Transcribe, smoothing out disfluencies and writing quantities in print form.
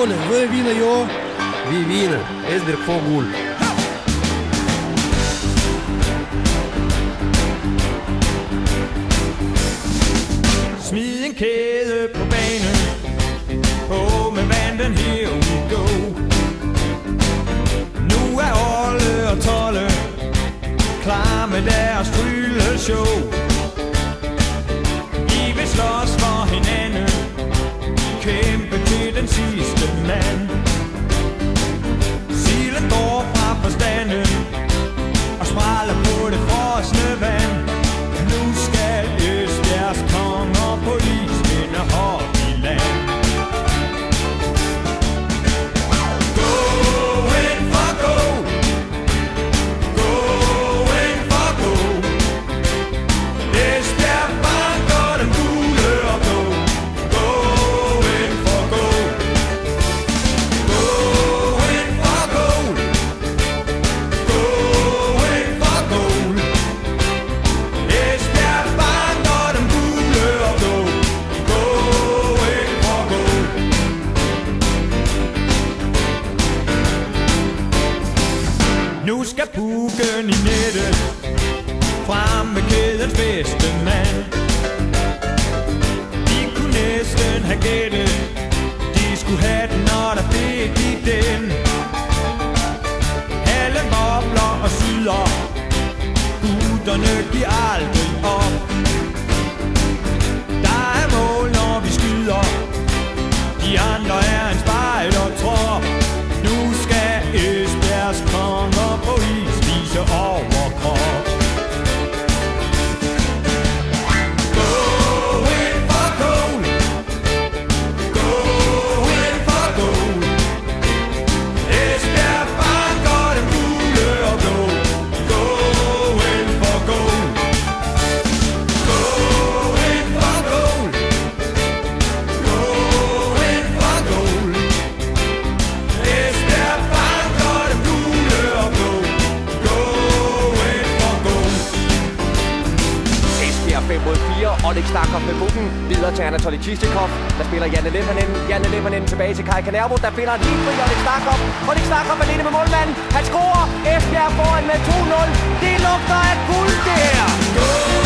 Ole, hvor vinner i år? Vi vinder. Esbjerg får guld. Smid en kæde på banen. På med vandet, here we go. Nu er Ole og Tolle klar med deres trylleshow. I vil slås for hinanden, kæmpe til den sidste mand. Silen går fra forstanden og spræller på det frosne vand. Nu skal Esbjergs konger på is vinde hårdt i land. Nu skal pukken i nettet, frem med kædens bedste mand. De kunne næsten have gættet, de skulle have den, når der fik de den. Hallen bobler og syder, gutterne giver aldrig op. Der er mål, når vi skyder, de andre er en spejdertrop. Nu skal Esbjergs konger på is vise overkrop. Oleg Starkov med bukken, videre til Anatoly Chistikov. Der spiller Janne Leppanen. Janne Leppanen tilbage til Kai Kanervo. Der finder en helt fri Oleg Starkov. Oleg Starkov alene med målmanden. Han scorer. Esbjerg foran med 2-0. Det lugter af guld der.